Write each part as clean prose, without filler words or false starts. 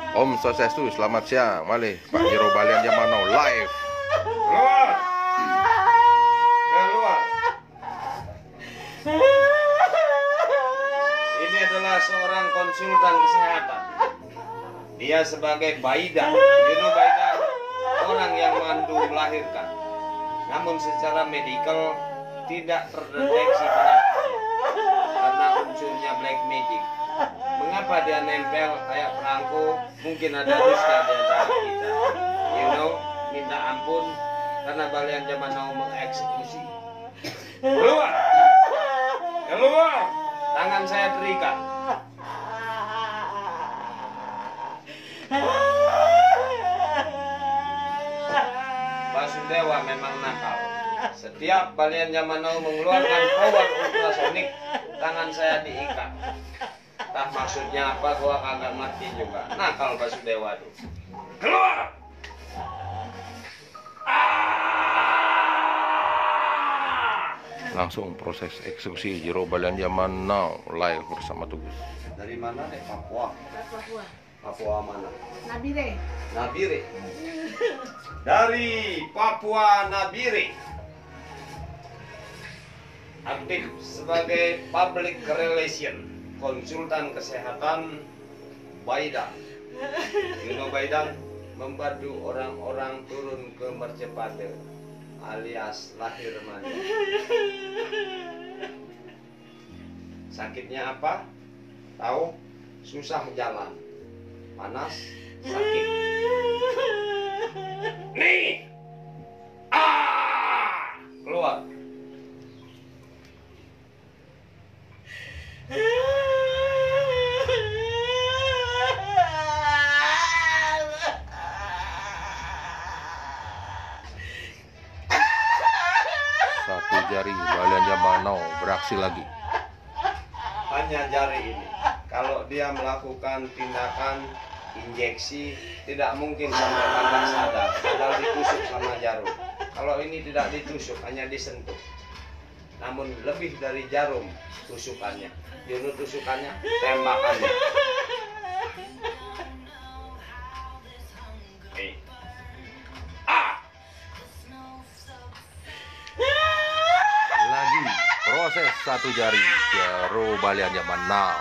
Om Swastiastu, selamat siang. Malih Pak Jero Balian Zaman Now live. Keluar. Keluar. Ini adalah seorang konsultan kesehatan. Dia sebagai baidan, baidan, orang yang mengandung melahirkan. Namun secara medikal tidak terdeteksi penyakitnya karena unsurnya black magic. Mengapa dia nempel kayak perangko? Mungkin ada dusta di antara kita. Minta ampun karena Balian Zaman Now mengeksekusi. Keluar! Keluar! Tangan saya terikat. Basudewa memang nakal. Setiap Balian Zaman Now mengeluarkan power ultrasonic, tangan saya diikat. Entah maksudnya apa, gua kagak ngerti juga. Nakal Basudewa tuh. Keluar! Langsung proses eksekusi Jero Balian Zaman Now live bersama Tugus. Dari mana nih? Papua. Papua. Papua mana? Nabire. Nabire. Dari Papua Nabire. Aktif sebagai public relation, konsultan kesehatan Baidan. Baidan membantu orang-orang turun ke mercepate alias lahir manja. Sakitnya apa? Tahu? Susah jalan, panas, sakit. Nih, keluar. Satu jari Balian Zaman Now beraksi lagi. Hanya jari ini. Kalau dia melakukan tindakan injeksi, tidak mungkin sampai kakak sadar, padahal ditusuk sama jarum. Kalau ini tidak ditusuk, hanya disentuh. Namun lebih dari jarum tusukannya. Tusukannya, tembakannya. Lagi proses satu jari Jero Balian Zaman Now.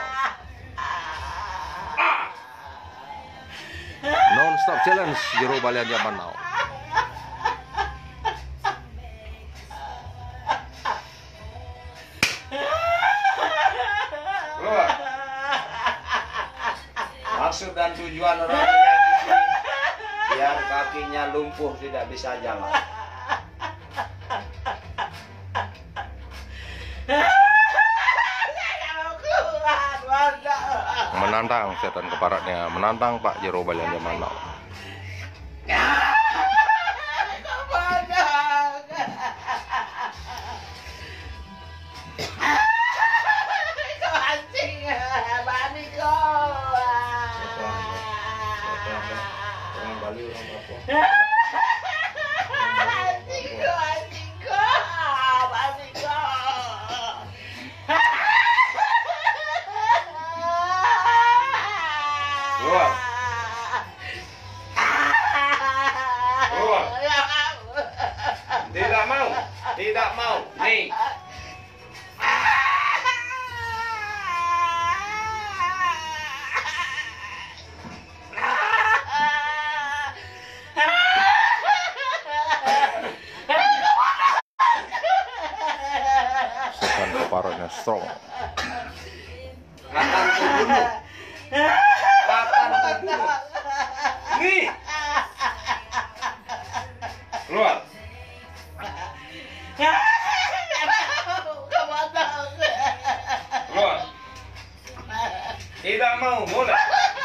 Non-stop challenge Jero Balian Zaman Now. Keluar. Maksud dan tujuan orang menyakiti biar kakinya lumpuh, tidak bisa jalan. Menantang setan keparatnya, menantang Pak Jero Balian Zaman Now. Orang Bali, orang Papua. Keluar. Keluar. Tidak mau. Tidak mau. Nih. Setan keparatnya strong. Akan kubunuh. Akan kubunuh. Nih. Keluar. Keluar. Tidak mau. Mulai.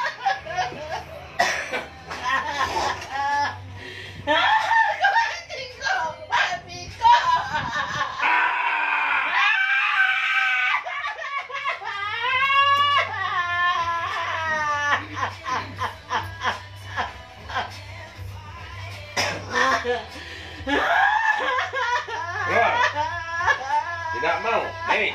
Keluar. Tidak mau. Nih.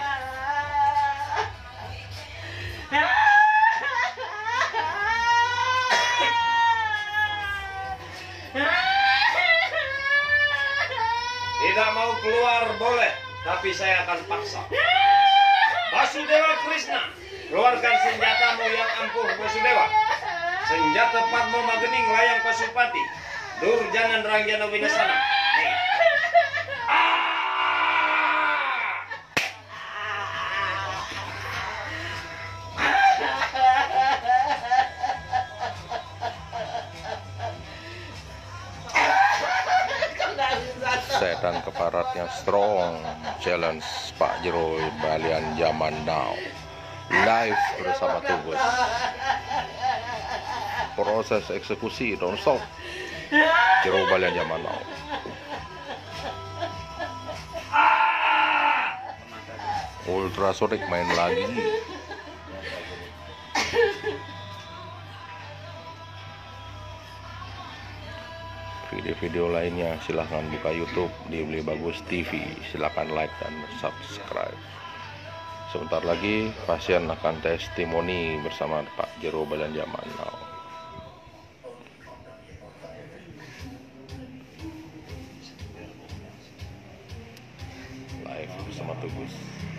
tapi saya akan paksa. Basudewa Krishna, keluarkan senjatamu yang ampuh Basudewa. Senjata Padmo Magening layang Pasupati, Durjana Rangjana Winasana. Nih. Setan keparatnya strong, challenge Pak Jero Balian Zaman Now, live bersama Tugas. Proses eksekusi don't stop, Jero Balian Zaman Now. Ultrasonic main lagi. Video-video lainnya silahkan buka YouTube di Beli Bagus TV. Silahkan like dan subscribe. Sebentar lagi pasien akan testimoni bersama Pak Jero Balian Zaman Now. Live bersama Tugas.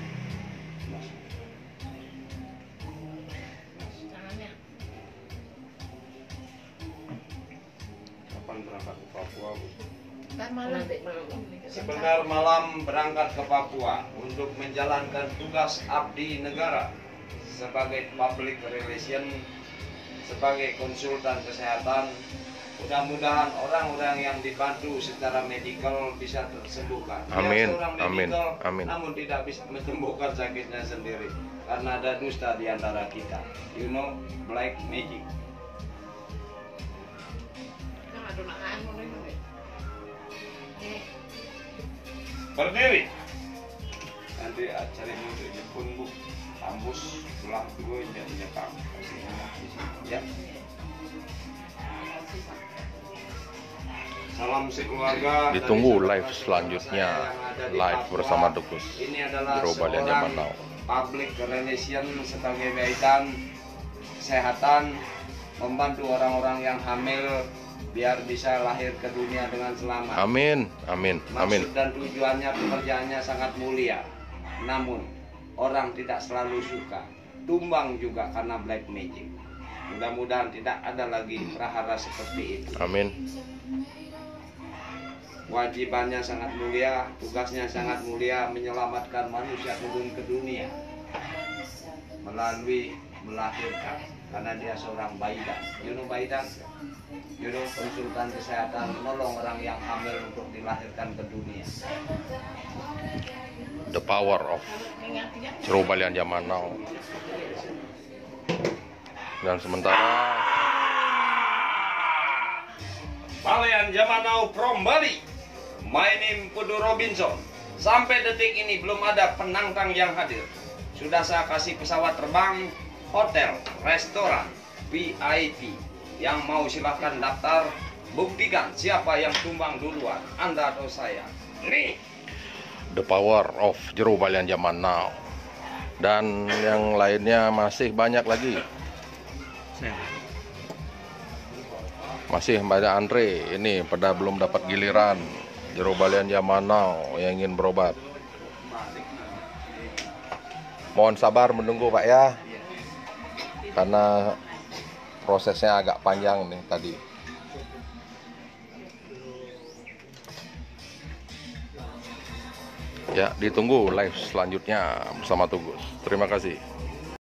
Berangkat ke Papua, Bu. Malam. Sebentar malam berangkat ke Papua untuk menjalankan tugas abdi negara sebagai public relation, sebagai konsultan kesehatan. Mudah-mudahan orang-orang yang dibantu secara medikal bisa tersembuhkan. Dia Amin, seorang amin, medikal, amin. namun tidak bisa menyembuhkan sakitnya sendiri karena ada dusta di antara kita. You know, black magic. Berdiri. Nanti cari untuk Jepun, Bu. Ambus belah dua nyekam. Ya. Salam sekeluarga. Ditunggu dari live saudara-saudara selanjutnya, saya yang ada di live Papua. bersama Tugas. Ini adalah Jero Balian seorang Zaman Now. public relation sebagai kaitan kesehatan, membantu orang-orang yang hamil biar bisa lahir ke dunia dengan selamat. Amin, amin, amin. Maksud dan tujuannya pekerjaannya sangat mulia. Namun orang tidak selalu suka. Tumbang juga karena black magic. Mudah-mudahan tidak ada lagi prahara seperti itu. Amin. Wajibannya sangat mulia, tugasnya sangat mulia, menyelamatkan manusia turun ke dunia melalui melahirkan, karena dia seorang baidan. You know baidan? You know, konsultan kesehatan, menolong orang yang hamil untuk dilahirkan ke dunia. The power of Jero Balian Zaman Now. Dan sementara Balian Zaman Now from Bali. My name Kudu Robinson. Sampai detik ini belum ada penantang yang hadir. Sudah saya kasih pesawat terbang, hotel, restoran, VIP. Yang mau silahkan daftar. Buktikan siapa yang tumbang duluan, Anda atau saya. Nih. The power of Jero Balian Zaman Now. Dan yang lainnya masih banyak lagi. Masih banyak antre ini pada belum dapat giliran. Jero Balian Zaman Now yang ingin berobat. Mohon sabar menunggu Pak ya. Karena prosesnya agak panjang nih tadi. Ya, ditunggu live selanjutnya bersama Tugas. Terima kasih.